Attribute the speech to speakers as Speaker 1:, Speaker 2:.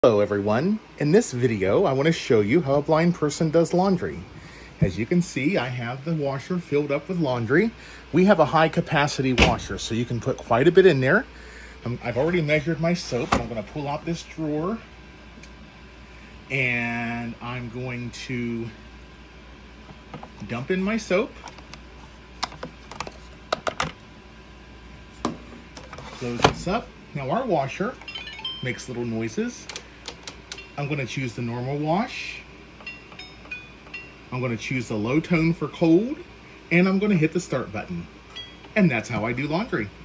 Speaker 1: Hello everyone. In this video, I want to show you how a blind person does laundry. As you can see, I have the washer filled up with laundry. We have a high capacity washer, so you can put quite a bit in there. I've already measured my soap. I'm going to pull out this drawer and I'm going to dump in my soap. Close this up. Now our washer makes little noises. I'm going to choose the normal wash. I'm going to choose the low tone for cold, and I'm going to hit the start button. And that's how I do laundry.